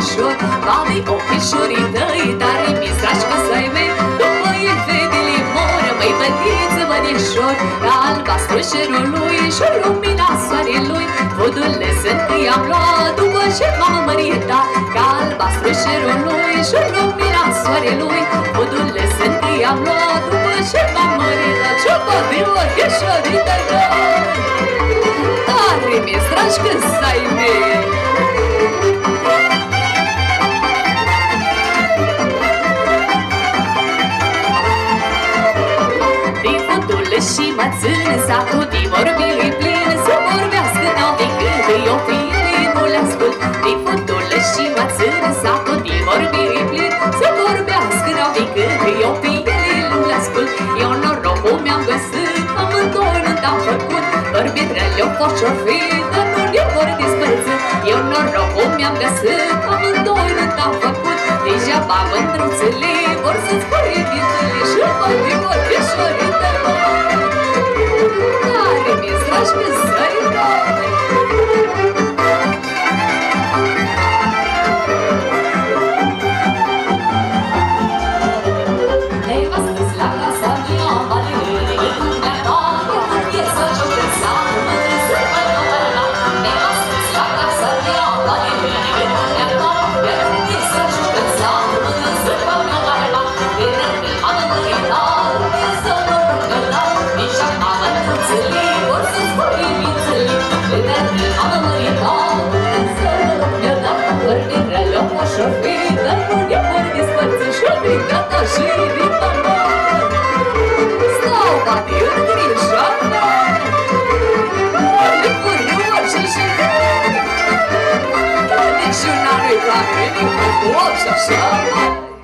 banișor, babi ochișorii tăi, tare mistrași că să-i mei, după ei fetele moră, măi bătiță banișor, ca albastru cerului și lumina soarelui, vodule sunt că i-am luat după ce m-am măritat, ca albastru cerului și lumina soarelui, vodule sunt că i-am luat după ce m-am măritat, ce babi ochișorii tăi, tare mistrași că să-i mei. Și mă țin satul din vorbire plin, să vorbească n-au decât eu fine nu le ascult. Din fântule și mă țin satul din vorbire plin, să vorbească n-au decât eu fine nu le ascult. Eu norocul mi-am găsit, amândoi nu te-am făcut, bărbitrele-o fost și-o fi, dar nu ne vor dispărți. Eu norocul mi-am găsit, amândoi nu te-am făcut, degeaba mândruțele vor să-ți fure vitele și băi vor ieșorii tăi. Mistrași că să-i dai. Nevastă-ți la casa mea, balele, lumea ta, e să joacă seamă, să facă măra. Nevastă-ți la casa mea, balele, lumea ta, e să joacă seamă, să facă măra. Până m-am măritat, e să mă rugătat, nici acum mândruțele vor să-ți furi vițele. Până m-am măritat, să mă rugătat, bărbitrele-o fost și-o fi, dar nu ne vor dispărți și-o gata și ripa mea. Stau poate în grijoară, le fără orice și niciuna nu-i ca mine, cu 8 și așa.